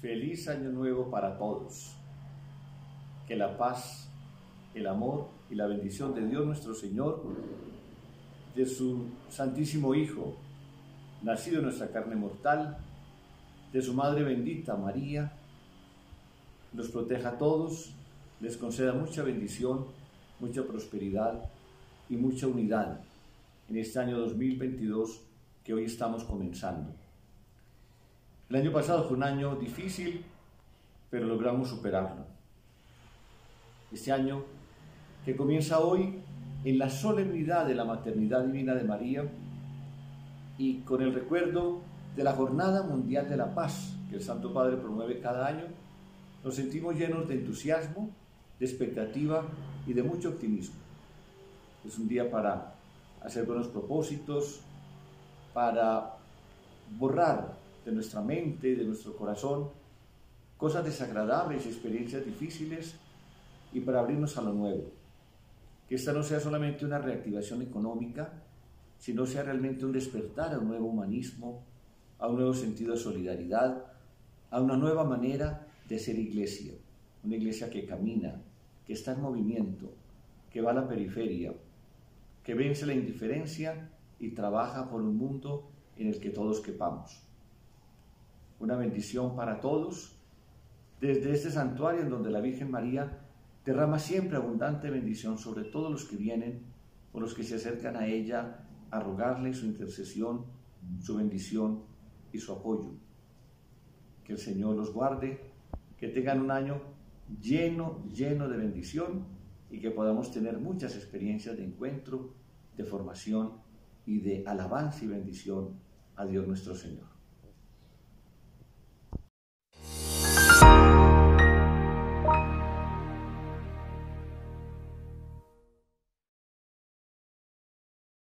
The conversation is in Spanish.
Feliz año nuevo para todos. Que la paz, el amor y la bendición de Dios nuestro Señor, de su Santísimo Hijo, nacido en nuestra carne mortal, de su Madre bendita María, los proteja a todos, les conceda mucha bendición, mucha prosperidad y mucha unidad en este año 2022 que hoy estamos comenzando. El año pasado fue un año difícil, pero logramos superarlo. Este año que comienza hoy en la solemnidad de la maternidad divina de María y con el recuerdo de la Jornada Mundial de la Paz que el Santo Padre promueve cada año, nos sentimos llenos de entusiasmo, de expectativa y de mucho optimismo. Es un día para hacer buenos propósitos, para borrar de nuestra mente, de nuestro corazón, cosas desagradables, experiencias difíciles, y para abrirnos a lo nuevo. Que esta no sea solamente una reactivación económica, sino sea realmente un despertar a un nuevo humanismo, a un nuevo sentido de solidaridad, a una nueva manera de ser iglesia. Una iglesia que camina, que está en movimiento, que va a la periferia, que vence la indiferencia y trabaja por un mundo en el que todos quepamos. Una bendición para todos, desde este santuario en donde la Virgen María derrama siempre abundante bendición sobre todos los que vienen o los que se acercan a ella a rogarle su intercesión, su bendición y su apoyo. Que el Señor los guarde, que tengan un año lleno de bendición y que podamos tener muchas experiencias de encuentro, de formación y de alabanza y bendición a Dios nuestro Señor.